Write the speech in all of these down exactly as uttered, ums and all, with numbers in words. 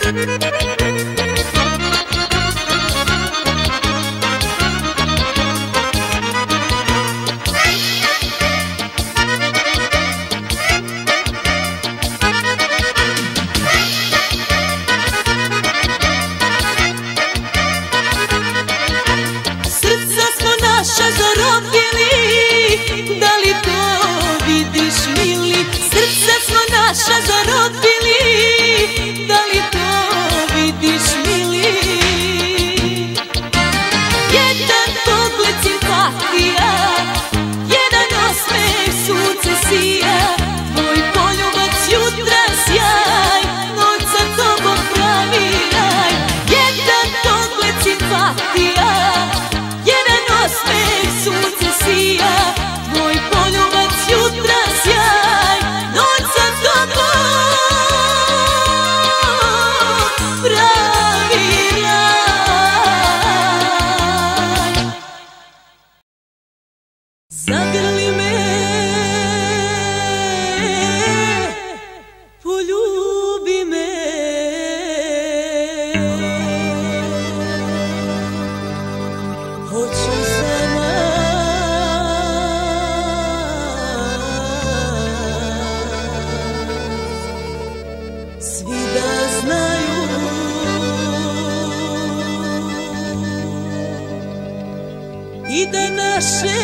ide naše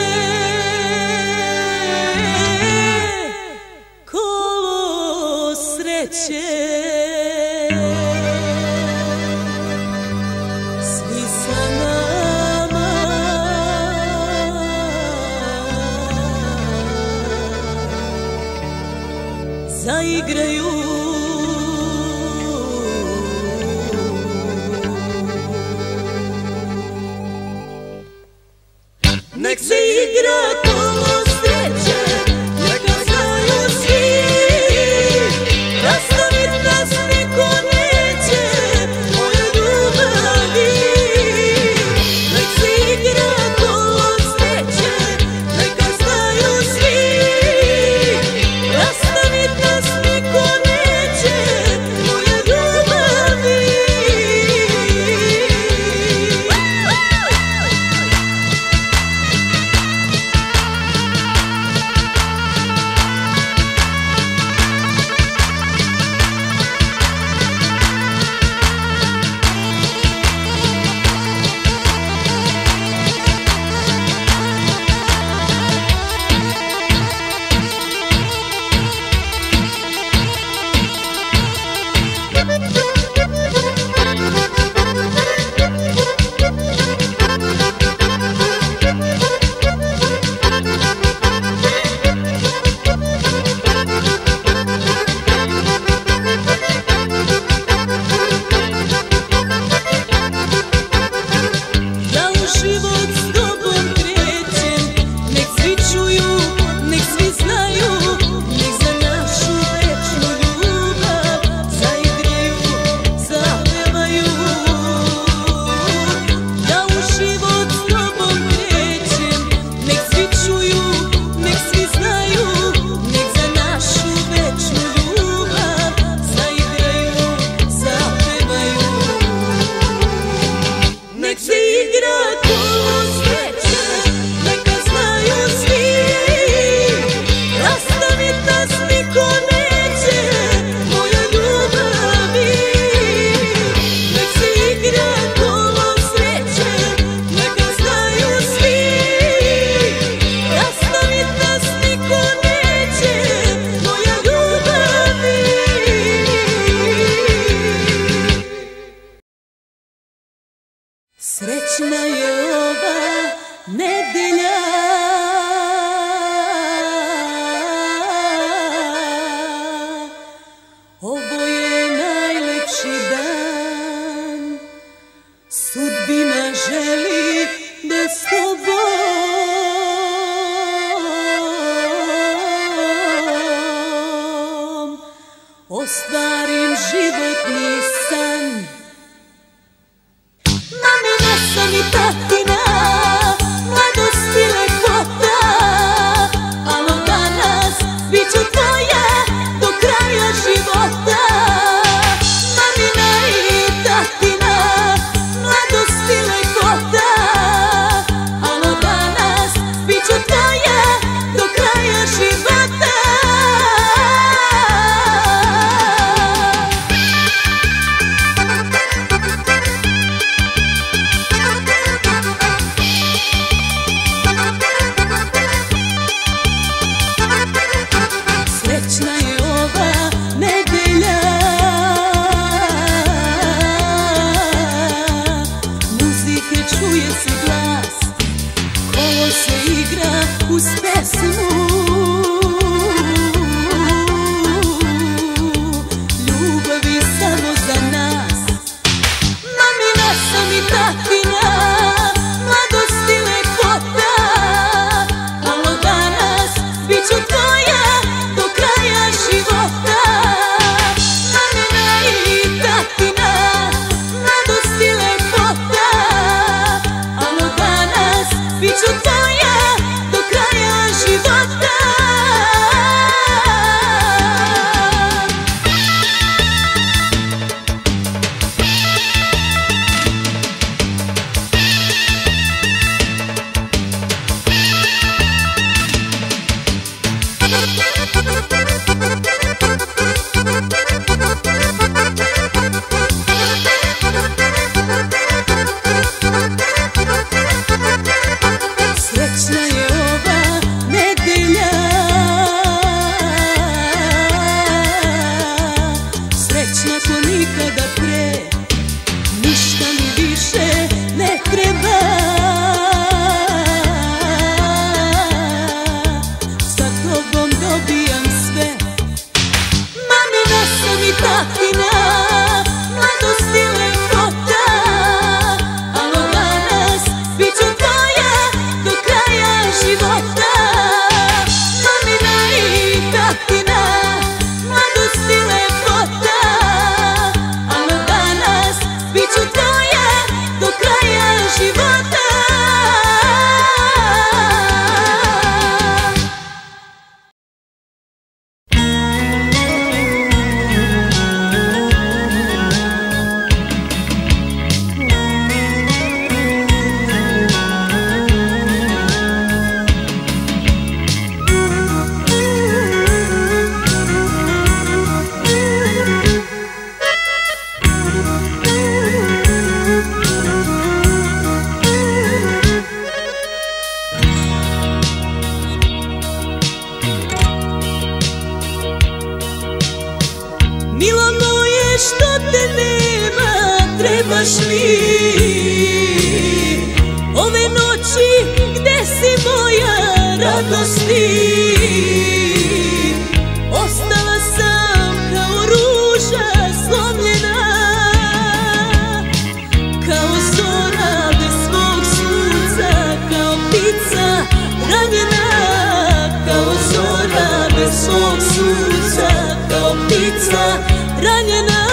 kolo sreće. Svi sa nama zaigraju. Nek se igra kolo sreće, neka znaju svi, rastavit nas niko neće, moja ljubavi. Nek se igra kolo sreće, neka znaju svi, rastavit nas niko neće, moja ljubavi. Srećna je ova nedelja, ovo je najlepši dan, sudbina želi da s tobom ostvarim životni san. Mamina sam i tatina, mladost ko nikada pre. Ništa mi više ne treba, sa tobom dobijam sve. Mamina sam i tatina, mladost i lepota, al od danas bit ću tvoja do kraja života. Mamina i tatina, mladost i lepota, al od danas bit ću tvoja do kraja života. Milo moje, što te nema, trebaš mi ove noći, gde si moja radosti? Ostala sam kao ruža slomljena, kao zora bez svog sunca, kao ptica ranjena, kao zora bez svog sunca, kao ptica ranjena.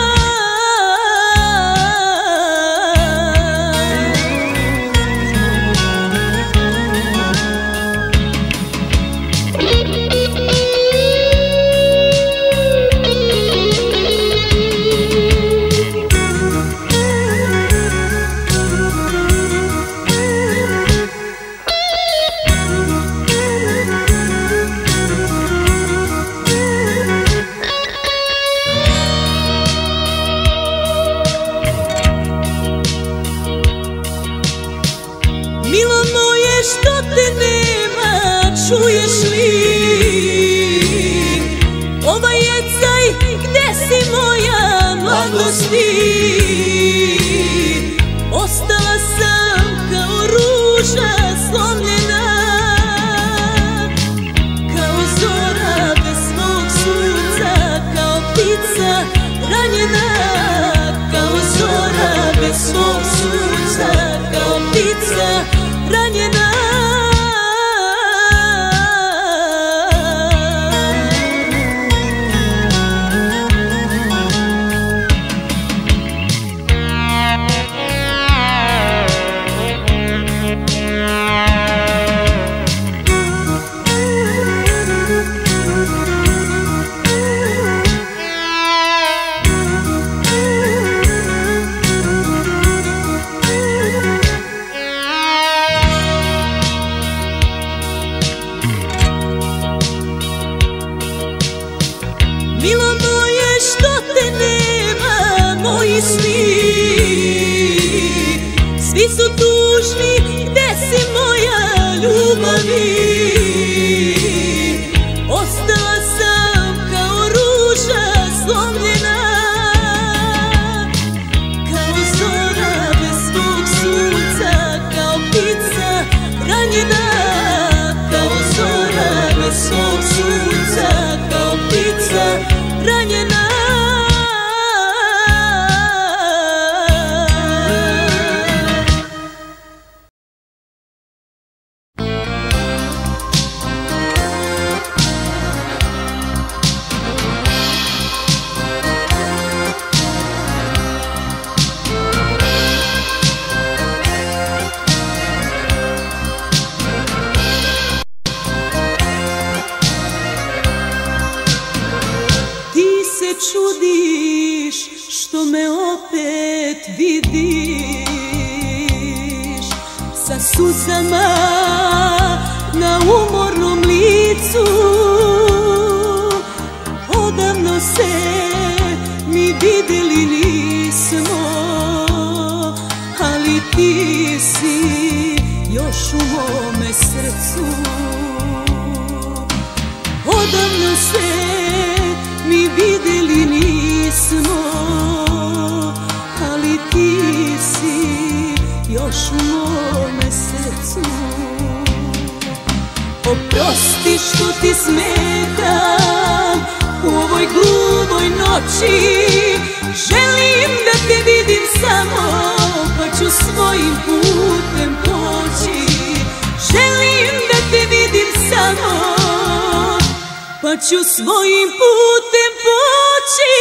Milo moje, što te nema, čuješ li ovaj jecaj, gde si moja mladosti? Ostala sam kao ruža slomljena, kao zora bez svog sunca, kao ptica ranjena, kao zora bez svog sunca, kao ptica ranjena. Milo moje, što te nema, moji sni svi su tužni, gde si moja ljubavi? Ostala sam kao ruža slomljena, kao zora bez svog sunca, kao ptica ranjena, kao zora bez svog sunca, kao ptica ranjena. Čudiš što me opet vidiš sa suzama na umornom licu. Odavno se mi videli nismo, ali ti si još u mome srcu. Odavno se mi videli nismo, smo, ali ti si još u mome srcu. Oprosti što ti smetam u ovoj gluvoj noći. Želim da te vidim samo, pa ću svojim putem poći. Želim da te vidim samo, pa ću svojim putem poći.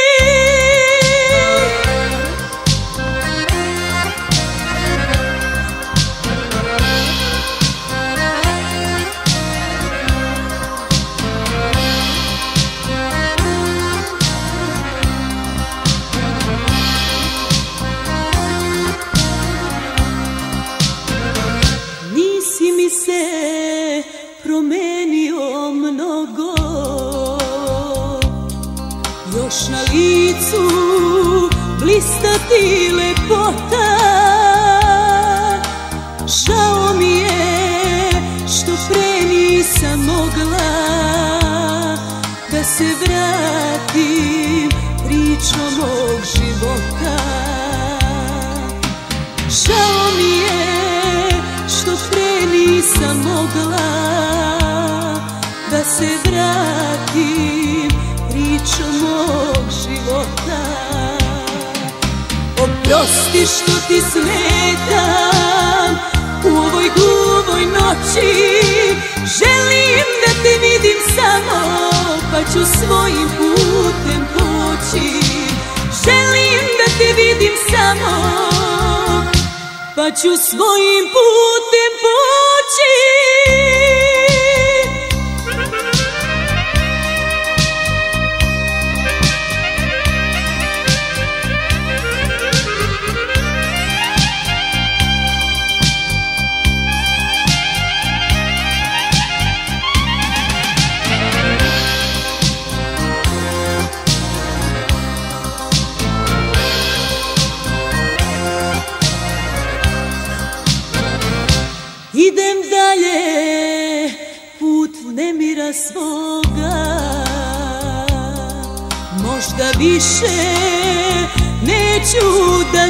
Nisi mi se promenio mnogo, još na licu blista ti lepota. Žao mi je što pre nisam mogla da se vratim pričom mog života. Žao mi je što pre nisam mogla da se vratim pričom mog života. Oprosti što ti smetam u ovoj gluvoj noći. Želim da te vidim samo, pa ću svojim putem poći. Želim da te vidim samo, pa ću svojim putem poći. Idem dalje, put nemira svoga. Možda više neću da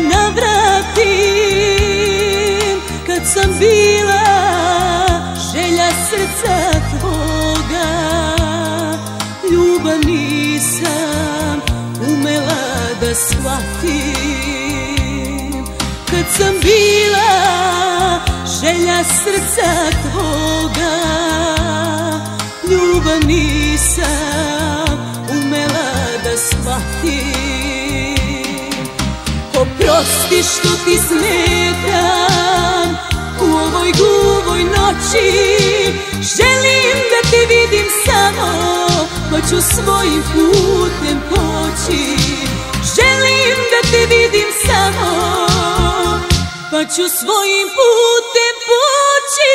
navratim kad sam bila želja srca tvoga. Ljubav nisam umela da shvatim kad sam bila želja srca tvoga. Ljubav nisam umela da shvatim. Oprosti što ti smetam u ovoj gluvoj noći. Želim da te vidim samo, pa ću svojim putem poći. Želim da te vidim samo, pa ću svojim putem poći.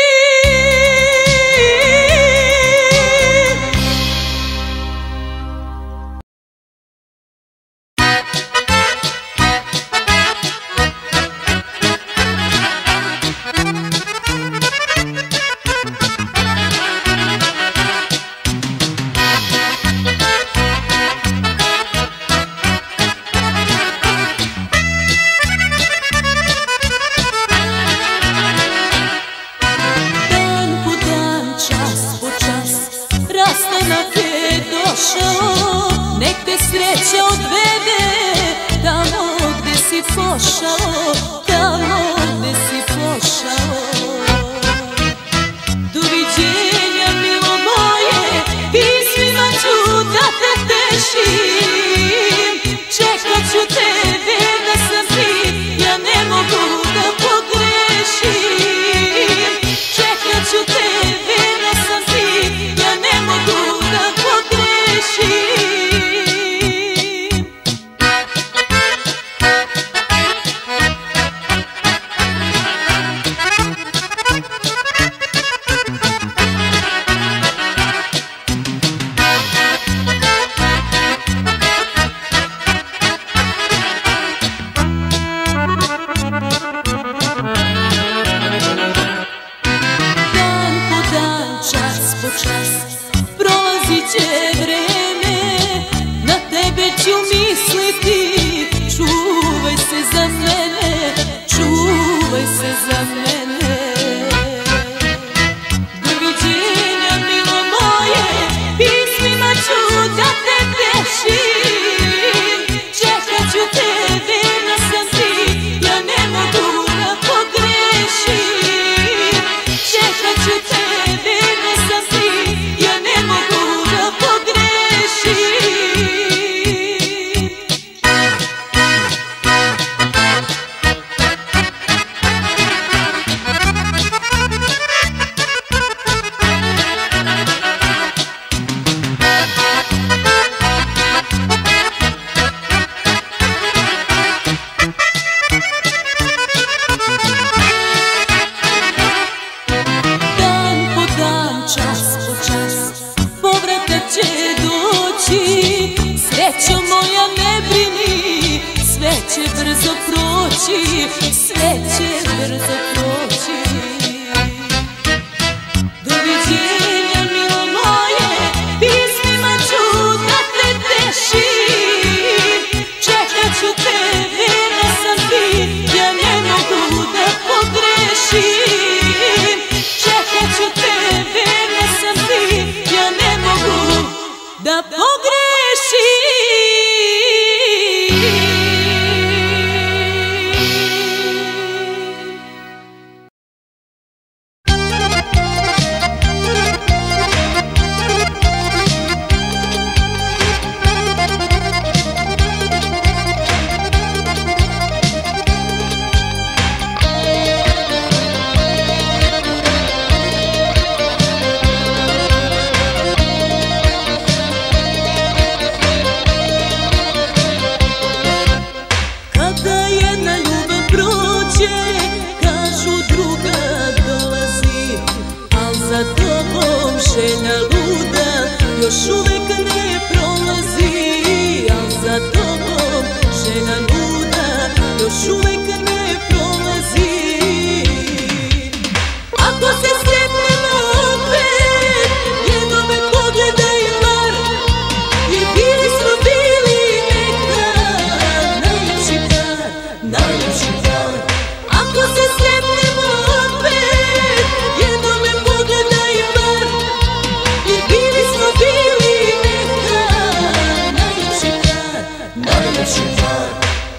Nek te sreća odvede tamo gde si pošao, tamo gde si pošao. Doviđenja milo moje, pismima ću da te tešim. Čekat ću tebe da sam ti, ja ne mogu da pogrešim. Čekat ću tebe da sam ti, ja ne mogu da pogrešim. će brzo proći, sve će brzo proći. Doviđenja milo moje, pismima ću da te tešim. Čekat ću te, verna sam ti, ja ne mogu da pogrešim. Čekat ću te, verna sam ti, ja ne mogu da pogrešim. Želja luda još uvek ne prolazi, al za tobom želja luda još uvek ne prolazi. Ako se sretnemo opet, jedno me pogledaj bar, jer bili smo bili nekad najljepši par, najljepši par. Ako se sretnemo opet, jedno me pogledaj bar, jer bili smo bili nekad najljepši par, najljepši par.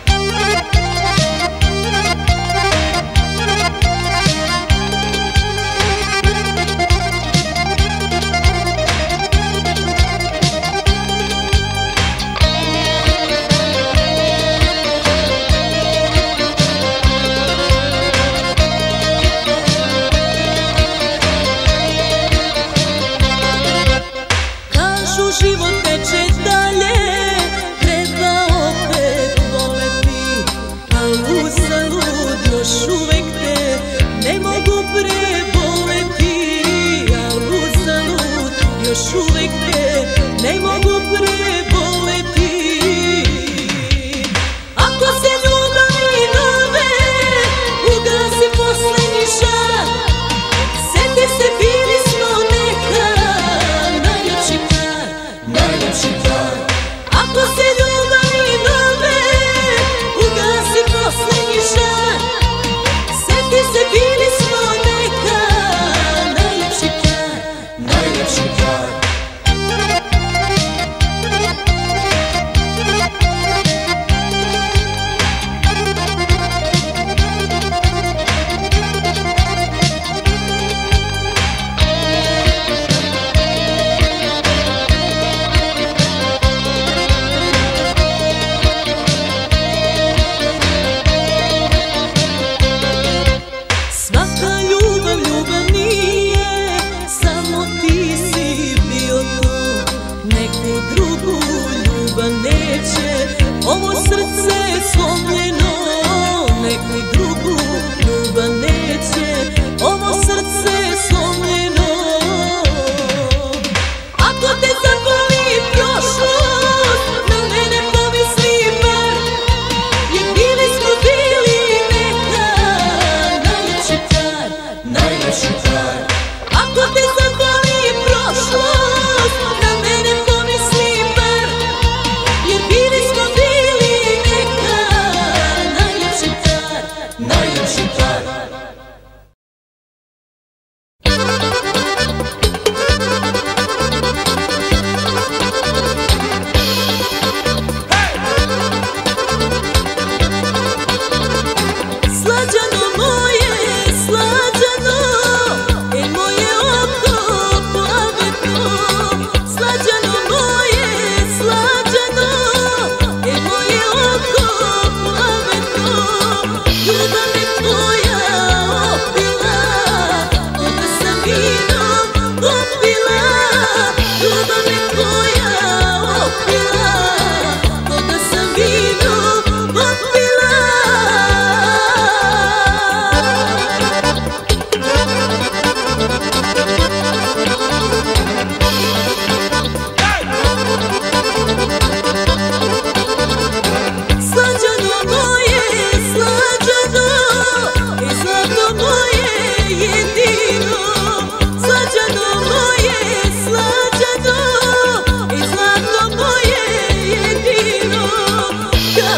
Život teče dalje, treba opet voleti, al uzalud još uvek te ne mogu preboleti, al uzalud još uvek te ne mogu preboleti. Ako se ljubavi nove, ugasi poslednji žar, seti se bili smo nekad najljepši par, najljepši par. Ako se ljubavi nove, ugasi poslednji žar, seti se bili smo nekad najljepši par, najljepši par. Svaka ljubav, ljubav nije, samo ti si bio tu, neku drugu ljubav neće, ovo srce slomljeno, neku drugu ljubav neće, ovo srce slomljeno. Ako te zaboli prošlost, na mene pomisli bar, jer bili smo bili nekad najljepši par, najljepši par. Ako te zaboli prošlost, na mene pomisli bar, jer bili smo bili nekad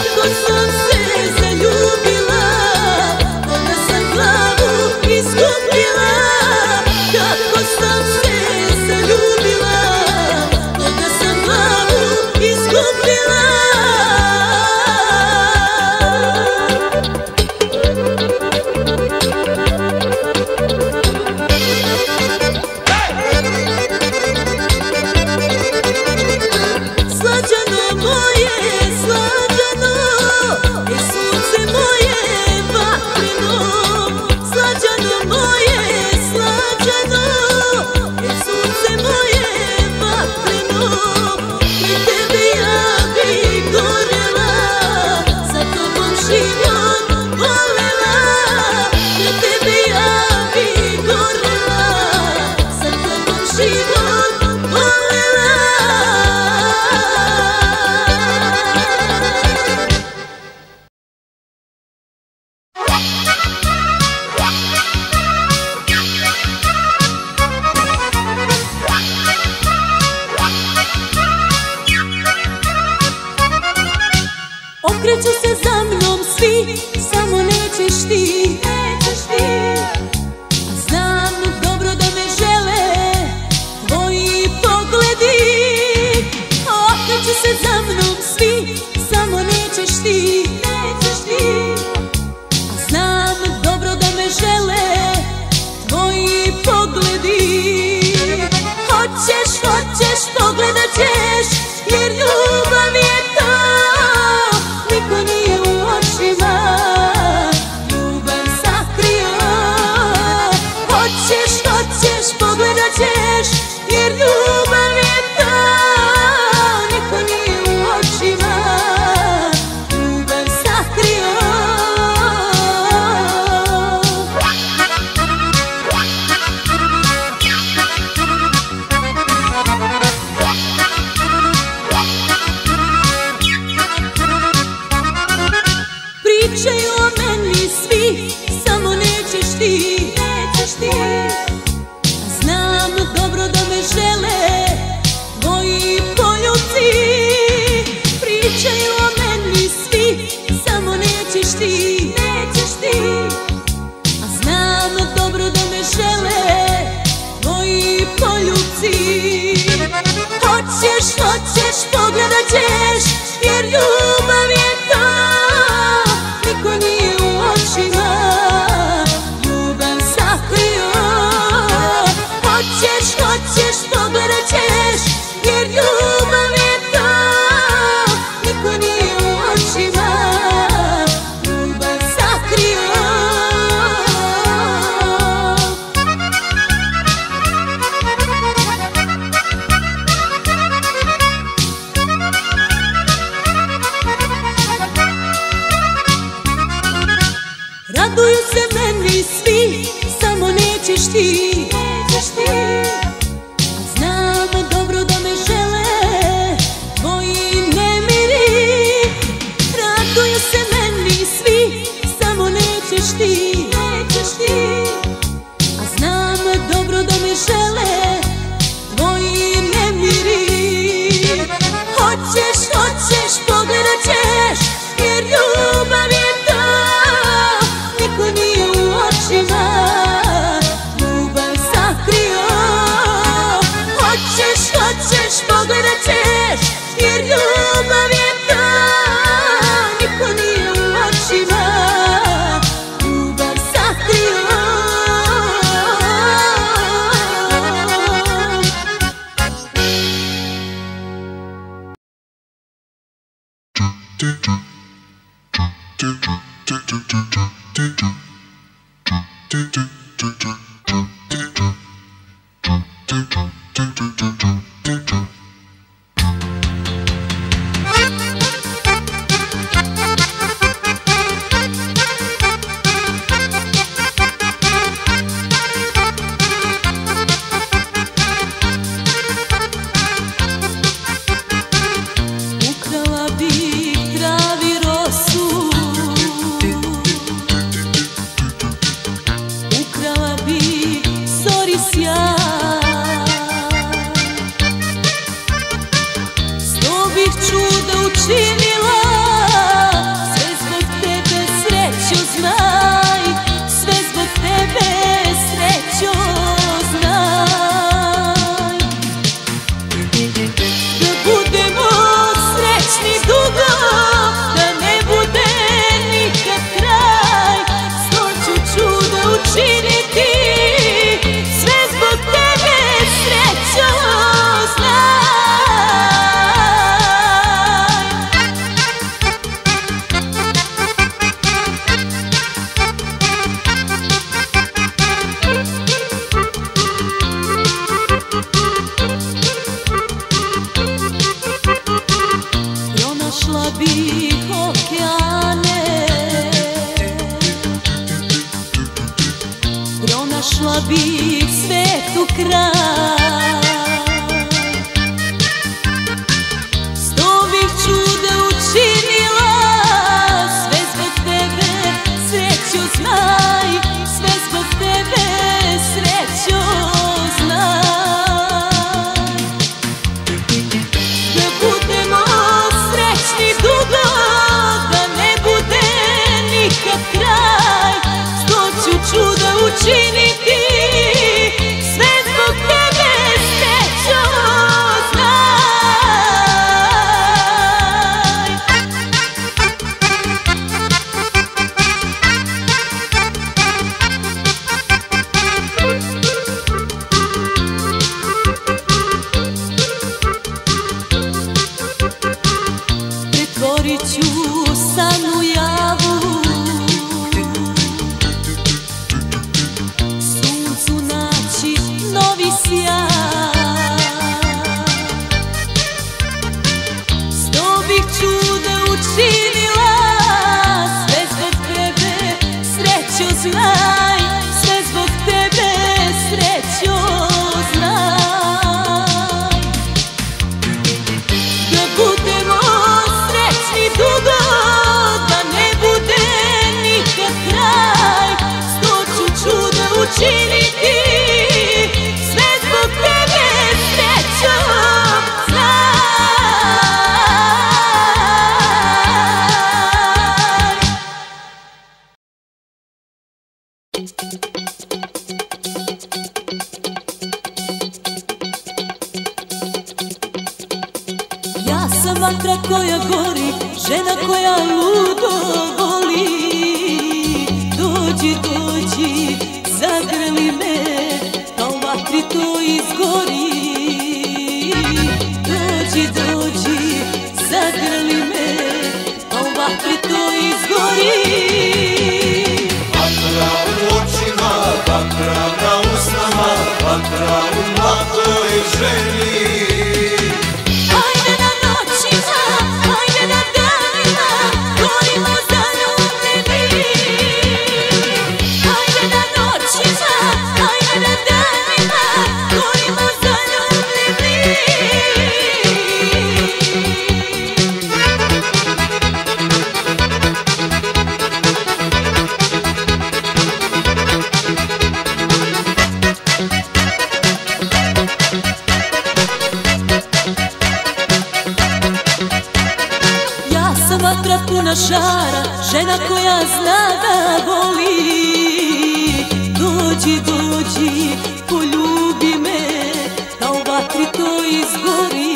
kako sam se zaljubila, onda sam glavu izgubila. Kako sam se zaljubila, onda sam glavu izgubila. Slađano moje, slađano, i sunce moje vatreno. Slađano moje, slađano, i sunce moje vatreno. Pri tebi ja bi gorela, za tobom život volela. Pri tebi ja bi gorela, za tobom život volela. Okreću se za mnom svi, samo nećeš ti, nećeš ti. Znam dobro da me žele tvoji pogledi. Okreću se za mnom svi, samo nećeš ti, nećeš ti. Znam dobro da me žele tvoji pogledi. Hoćeš, hoćeš, pogledat ćeš, jer ljubav je to. Niko nije u očima ljubav sakrio. Hoćeš, hoćeš, pogledat ćeš, jer ljubav je to. Niko nije u očima ljubav sakrio. Pričaju o meni svi, samo nećeš ti, nećeš ti. Znam dobro da me žele tvoji poljubci. Pričaju o meni svi, samo nećeš ti, nećeš ti. Znam dobro da me žele tvoji poljubci. Hoćeš, hoćeš, pogledat ćeš, jer ljubav je to. Niko nije u očima ljubav sakrio. Hoćeš, hoćeš, pogledat ćeš, jer ljubav je to. Niko nije u očima ljubav sakrio. Raduju se meni svi, samo nećeš ti, nećeš ti. Znam dobro da me žele tvoji nemiri. Raduju se meni svi, samo nećeš ti, nećeš ti. A znam dobro da me žele tvoji nemiri. Hoćeš, hoćeš, pogledat ćeš, jer ljubav je to. Niko nije u očima ljubav sakrio. Hoćeš, hoćeš, pogledat ćeš, jer ljubav je to. Niko nije u očima ljubav sakrio. sanu javu, suncu naći novi sjaj. Sto bih čuda učinila, sve zbog tebe, srećo znaj, sve zbog tebe, srećo znaj. Da budemo srećni dugo, da ne bude nikad kraj, sto ću čuda učiniti, sve zbog tebe, srećo znaj. Ja sam vatra koja gori, žena koja ludo voli. Dođi, dođi, zagrli me, kao vatri to izgori. Dođi, dođi, zagrli me, kao vatri to izgori. Vatra u očima, vatra na usnama, vatra u mladoj ženi. Hajde na noćima, hajde na danima, gorimo zaljubljeni. Hajde na noćima, hajde na danima, gorimo zaljubljeni. Ja sam vatra puna žara, žena koja zna da voli. Dođi, dođi, poljubi me, kao vatri to izgori.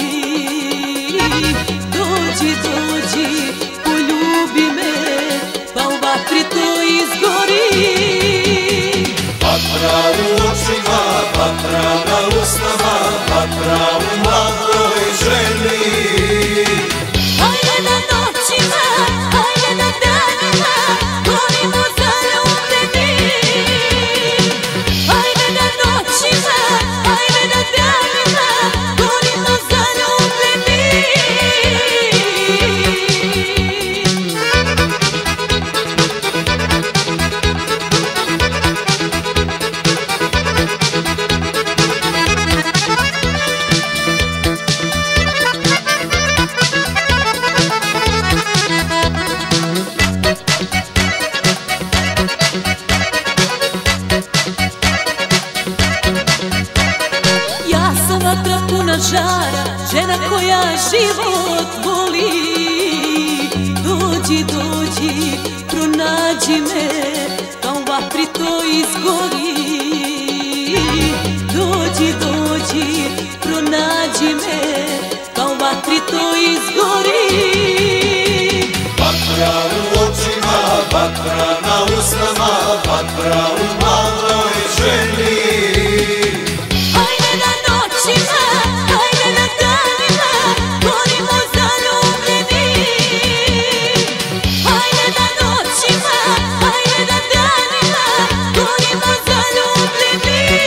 Dođi, dođi, poljubi me, kao vatri to izgori. Vatra u očima, vatra na usnama, vatra u mladoj ženi. Hajde na noćima, hajde na danima, gorimo zaljubljeni. Hajde na noćima, hajde na danima, gorimo zaljubljeni. Ja sam vatra puna žara, žena koja život voli. Dođi, dođi, pronađi me, kao vatri to izgori. Dođi, dođi, pronađi me, kao vatri to izgori. Vatra u očima, vatra na usnama, vatra u mladoj ženi. Hajde na noćima, hajde na danima, gorimo zaljubljeni. Hajde na noćima, hajde na danima, gorimo zaljubljeni.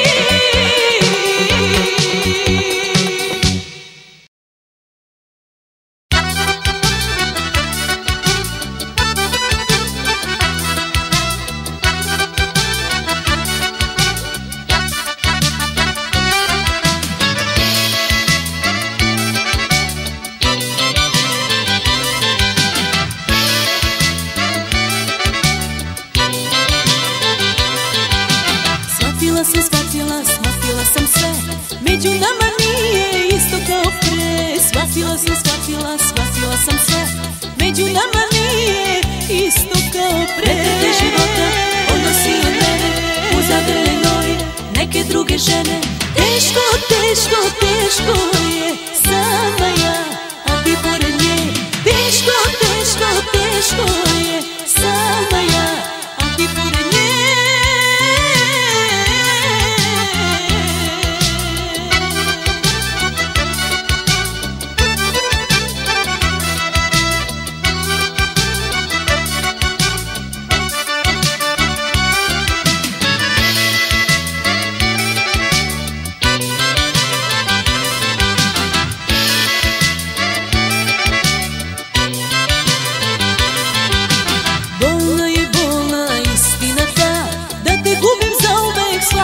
Shvatila sam, shvatila, shvatila sam sve, među nama nije isto kao pre. Shvatila sam, shvatila, shvatila sam sve, među nama nije isto kao pre. Neke života odnosi od mene, u zagrljenoj neke druge žene. Teško, teško, teško je sama ja, a ti pored nje. Teško, teško, teško je sama ja, a ti pored nje.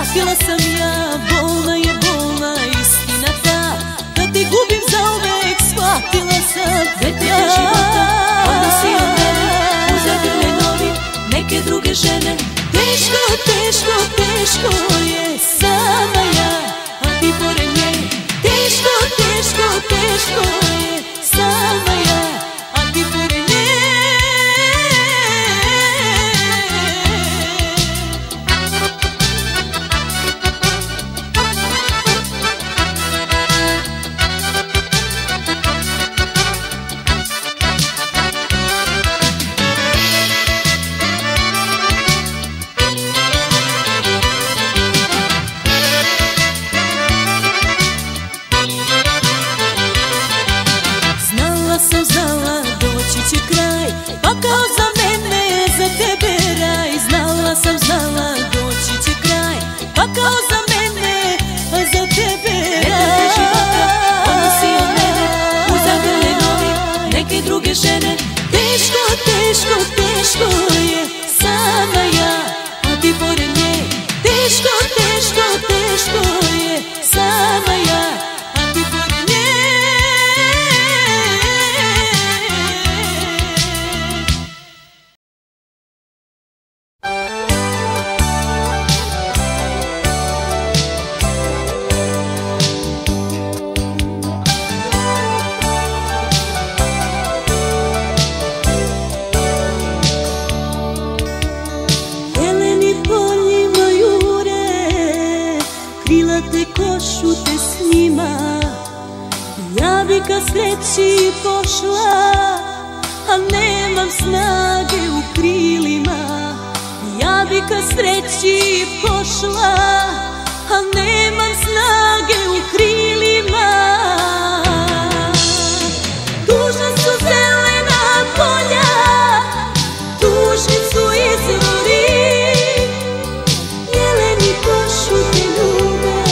shvatila sam ja, bolna je bolna istina ta, da te gubim zauvek, shvatila sam ja. Života, onda si od mene uzadile novi neke druge žene. Teško, teško, teško je sama ja, a ti pored nje. Teško, teško, teško je sama ja, a ti pored nje. Sam znala doći će kraj, pa kao za mene, za tebe raj. Znala sam, znala doći će kraj, pa kao za mene, a za tebe raj. Života, onda si od mene uzadile novi neke druge žene. Teško, teško, teško je sama ja, a ti pored nje. Teško, teško, teško je sama ja, a ti pored nje. Te košu te s njima, ja bi ka sreći pošla, a nemam snage u krilima. Ja bi ka sreći pošla, a nemam snage u krilima. Tužna su zelena polja, tužni su izvori, jeleni košu te ljube.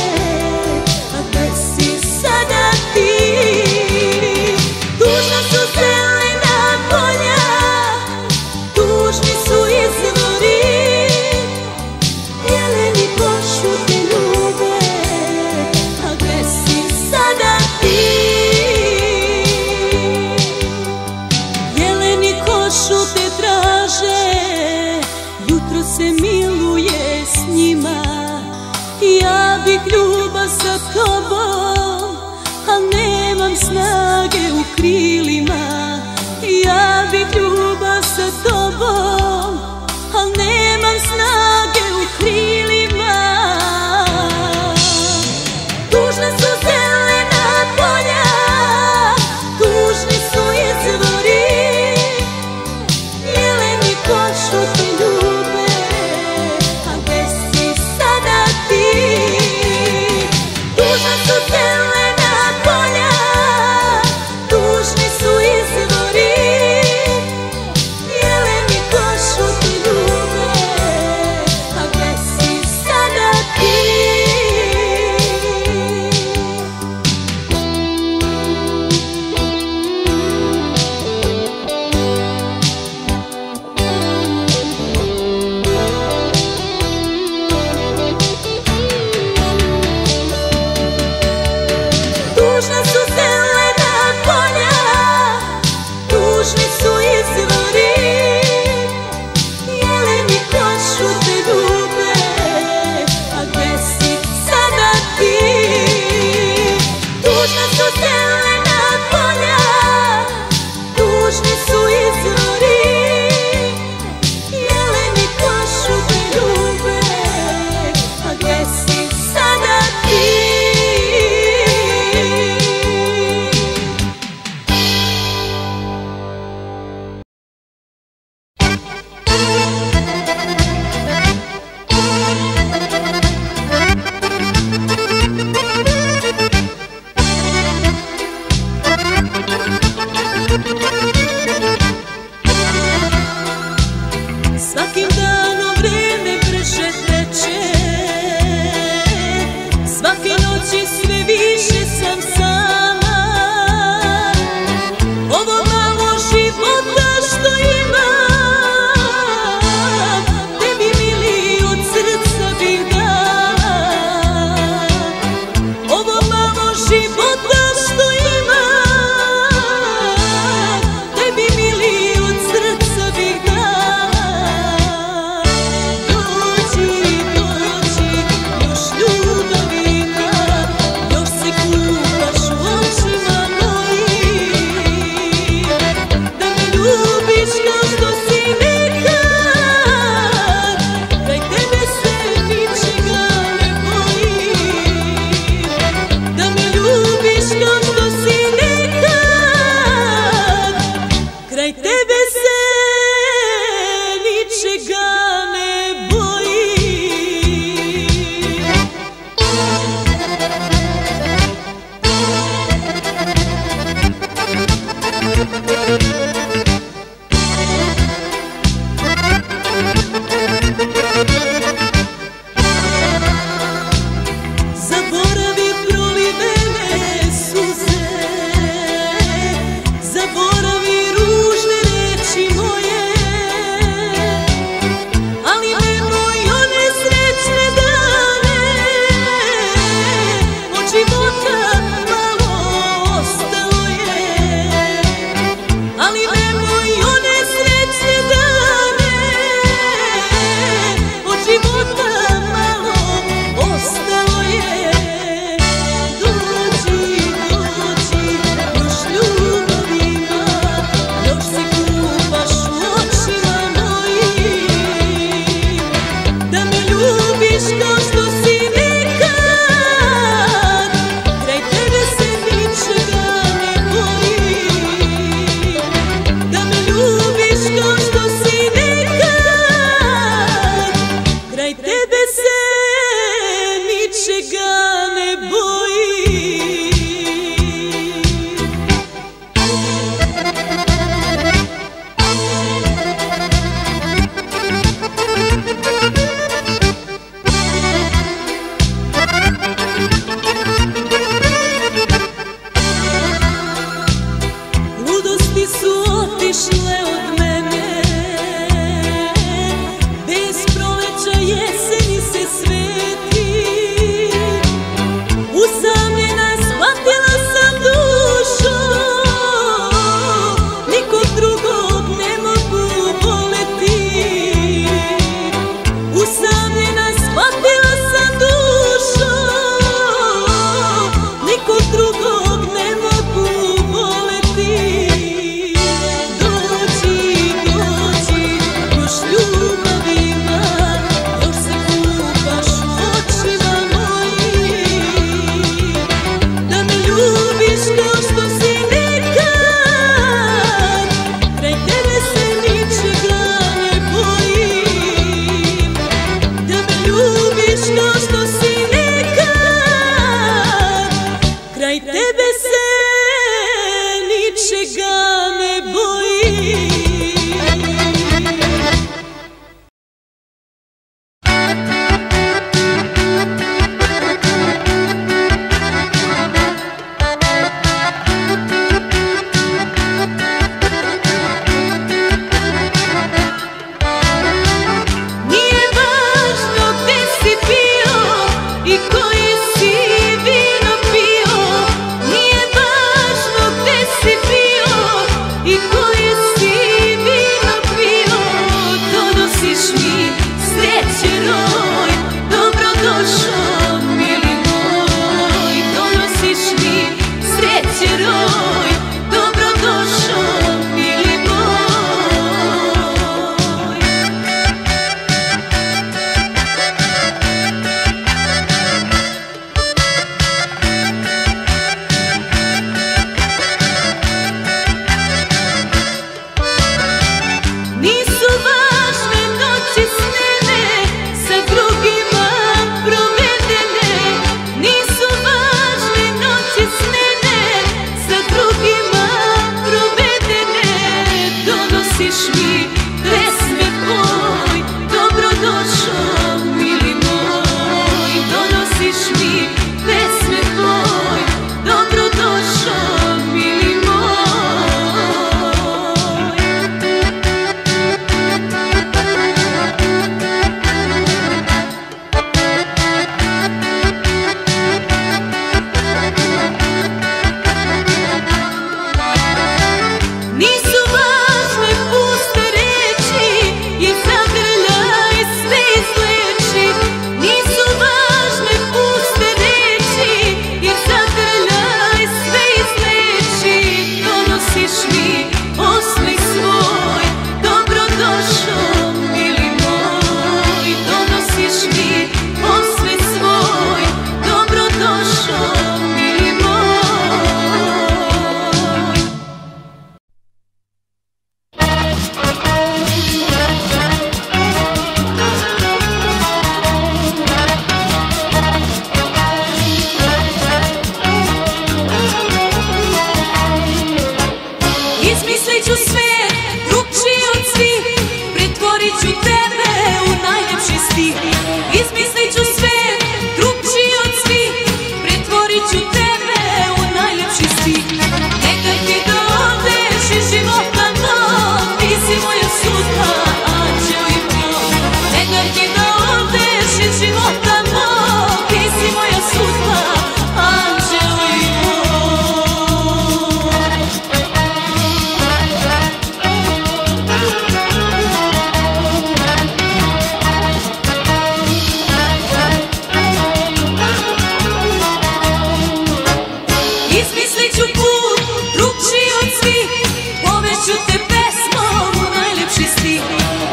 Tužna su zelena polja, tužni su izvori, jeleni košu te ljube, a gde si sada ti? Jeleni košu te traže, jutro se miluje s njima. Ja bih ljubav sa tobom, a nemam snage u krilima. Ja bih ljubav sa tobom, a nemam snage u krilima. Tužna su zelena polja, tužni su izvori, jeleni košu te ljube, a gde si sada ti? Tužna su zelena polja, tužni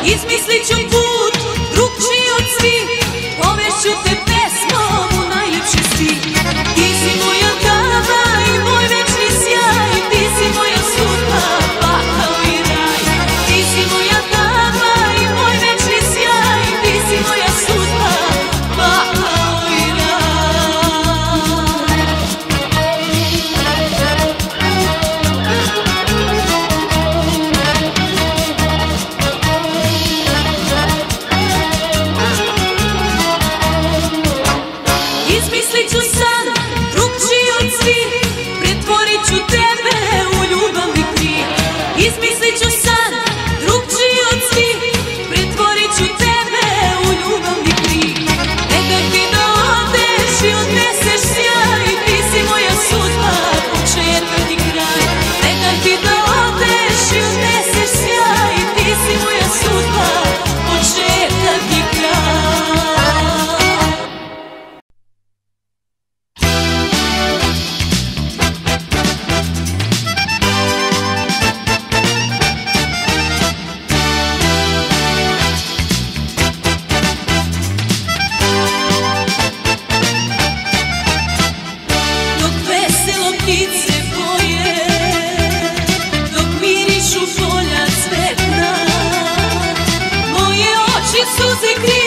Izmislit ću put drugčiji od svih, povešću te pesmom u najljepši stih. Ti si moja tama i moj večni sjaj, ti si moja sudba, pakao i raj. Ti si moja tama i moj večni sjaj, ti si moja sudba, pakao i raj. Izmislit ću san drugčiji od svih, pretvorit ću tebe u ljubavni krik. Izmislit ću san drugčiji od svih, pretvorit ću tebe u ljubavni krik. Ne daj ti da odeš i odneseš sjaj, ti si moja sudba, početak i kraj. Ne daj ti da odeš i odneseš sjaj, ti si moja sudba, početak i kraj. Dok veselo ptice poje, dok mirišu polja cvetna, moje oči suze kriju.